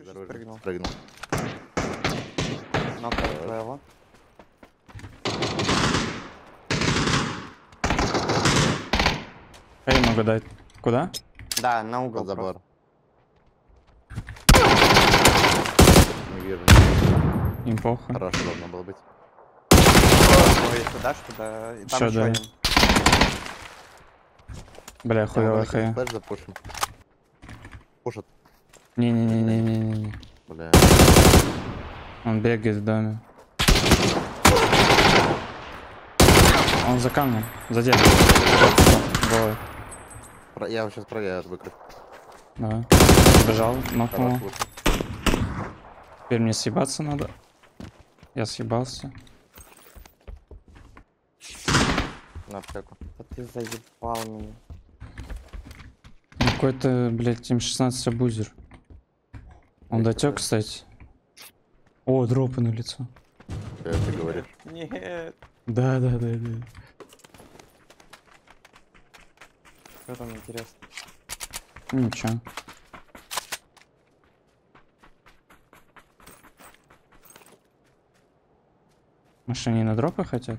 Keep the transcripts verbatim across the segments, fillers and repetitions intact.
Здорово. Спрыгнул. Спрыгнул. Нокнул твоего. Я не могу дать. Куда? Да, на угол. Под забор. Не вижу. Им похуй. Хорошо должно было быть. Ой, сюда, что-то. И там Всё, еще да. один. Бля, хуёвая хая. Флэш запушим. Пушат. Не-не-не-не-не-не. Бля. Он бегает в доме. Он за камнем. За деревом. Голый. Про- Я сейчас проверю выкрыть. Давай. Бежал, нокнул. Хорош, лучше. Теперь мне съебаться надо. Я съебался. На аптеку. Да ты заебал меня. Какой-то, блядь, эм шестнадцать абузер. Он Блядь, дотек, какой? кстати. О, дропы на лицо. Что ты говоришь? Нет. Да, да, да, да. Что там интересно? Ничего. Может, они на дропы хотят?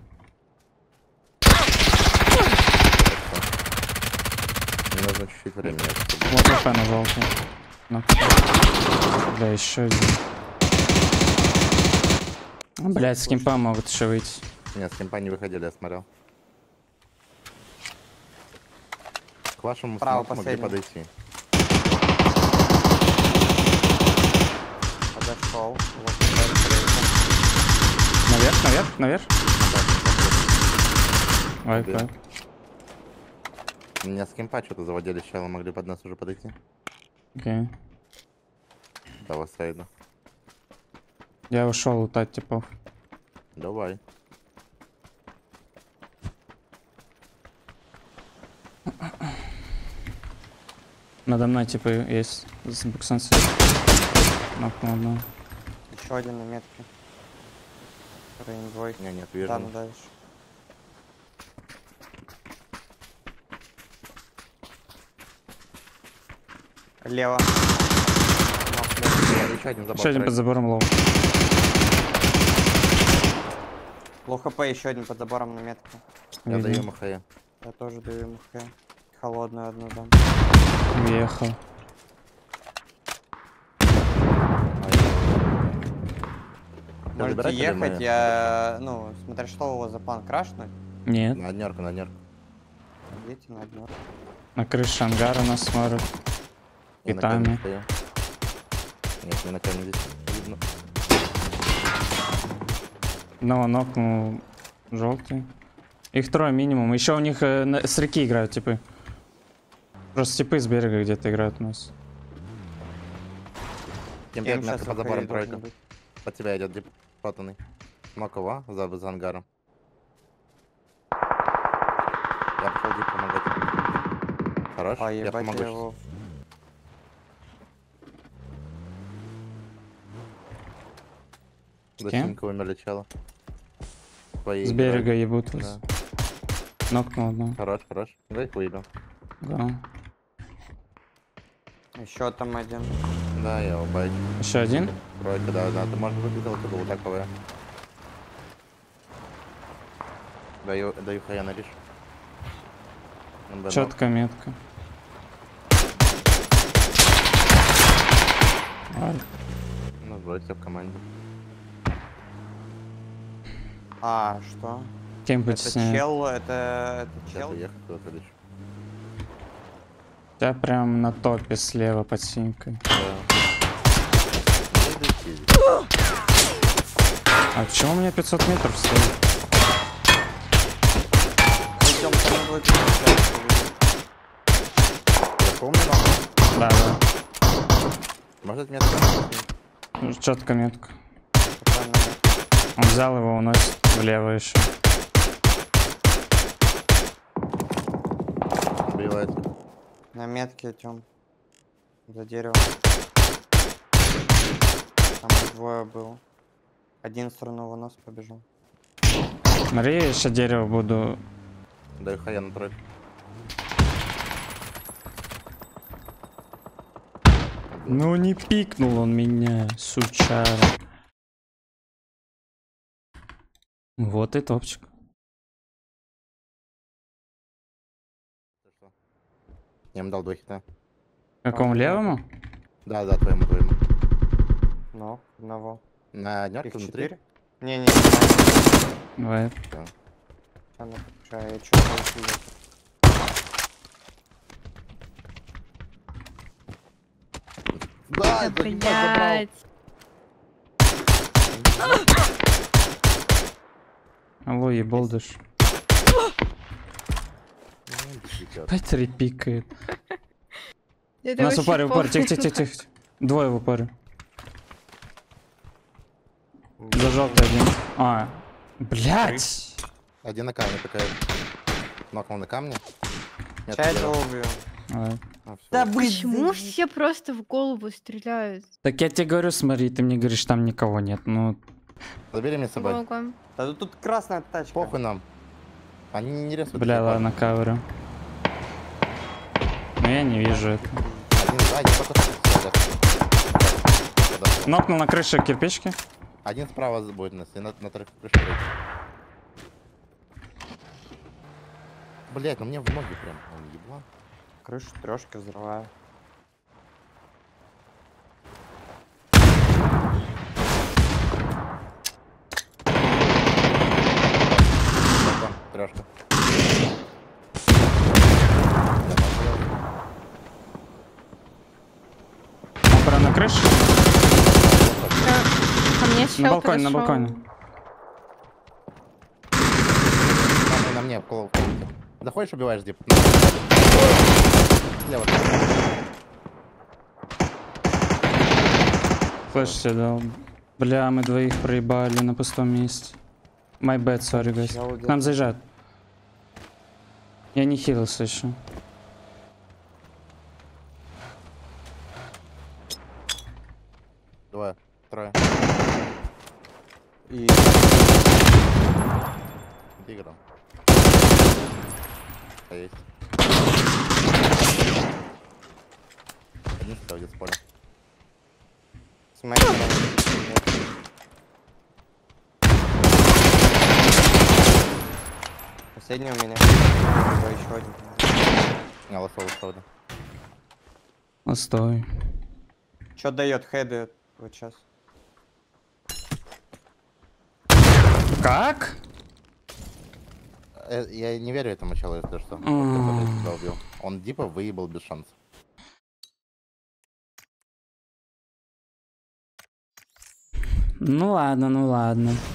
Мне нужно чуть-чуть времени. чтобы- Вот АП на желтый. Ну. Бля, еще один. Блять, с кемпа могут еще выйти. Нет, с кемпа не выходили, я смотрел. К вашему Право, смоку могли последний. подойти. Подошел. Вот, Наверх, наверх, наверх. Ой, Убил. ой. Меня с кемпа что-то заводили, сейчас могли под нас уже подойти. Окей. Давай, сайда. Я ушел лутать типов. Давай. Надо мной типа есть с буксан свет. Нокнул одного. еще один на метке. Рейн двойка. Не, нет, вижу. Да, ну дальше. Лево. Нок, лево. Нет, еще один забор. Еще один под правильно. забором лоу. Лоу хп, еще один под забором на метке. Я Видно. даю МХ. Я тоже даю ему хп. Холодную одну дам. Въехал. Можете забирать или ехать, мы? я... Ну, смотря что у вас за план, крашнуть. Нет. На однерку, на однерку. Идите на одну. На крыше ангара нас смотрят. Я на камне Китами. стою. Нет, не на камне здесь. Видно. Одного нокнул желтый. Их трое минимум. Еще у них э, на- с реки играют типы. Просто типы с берега где-то играют у нас. Кем Кем пять сейчас метров под забором должен тройка. быть? Под тебя идет дип потанный. Нокова за, за ангаром. Я пошел дип помогать. Хорош, А, я ебать, помогу я щас. его... До Кем? синька умерли чела. Твои С играют. берега ебут Да. вас. Нокнул одного. Хорош, хорош. Дай хуйду. Да. Еще там один. Да, я его бачу. Еще один? Тройка, да, да. Ты можешь выписать это вот такое. Даю, даю хая на риш. Он бы ног. Четкая метка. Ай. Ну, вроде в команде. А, что? Кем быть Это с ней? чел, это... Это Сейчас чел? уехать куда-то дальше. У тебя прям на топе слева под синькой. Да. Ну, иди сиди. А почему у меня пятьсот метров стоит? Идем, там будет сейчас. Я помню, но... Да, да. Может меня там... Четко метка. Правильно. Он взял его, уносит влево еще. Убивает. На метке идем. За деревом. Там двое было. Один в сторону вынос побежал. Смотри, я еще дерево буду. Даю хая на тройку. Ну не пикнул он меня, сучара. Вот и топчик. Я ему дал два хита. Какому А, левому? Да, да, твоему, твоему. Но, одного. На Их днёрке внутри. четыре? Не-не, не. Давай. Да. А ну, ща, я что-то увидел. Да, Да, это ебать забрал. блядь. Алло, еболдыш. Ну, пиздец. Опять репикает. Это У нас в вообще упаре, в упаре. похуй. Тихо, тихо, тихо, тихо. Двое в упаре. За желтый один. А, блять. Один на камне такая. Нокнул на камне. Нет, Ща я дело. этого убью. Давай. А, всё. Да блин, Почему все просто в голову стреляют? Так я тебе говорю, смотри, ты мне говоришь, там никого нет. Ну, Забери мне с собой. Ого. Да тут красная тачка. Похуй нам. Они не резают. бля, ладно, каверю. Но я не вижу это. Один сзади, только сзади. Да. Нокнул на крыше кирпички. Один справа будет у нас, и на, на трых крыше прыгать. Блять, ну мне в ноги прям, он еблан. Крышу трешки взрываю. Там, трешка. Опора на крыше. Ко мне На чел балконе, на подошёл. балконе. На, на мне, в кол- в комнате. Заходишь, убиваешь дип. Слева. Флэш себе дал. Бля, мы двоих проебали на пустом месте. My bad, sorry, guys. Чел К где-то. нам заезжают. Я не хилился еще. Двое, трое. И Где играл? А есть. Один стал где-то с поля. с моей стороны. Последний у меня. Ой, еще один. А, лосовый правда. Отстой. Что дает хеды вот сейчас? Как? Э, Я не верю этому человеку, если что. М. Он тебя убил. Он дипа выебал без шансов. Ну ладно, ну ладно.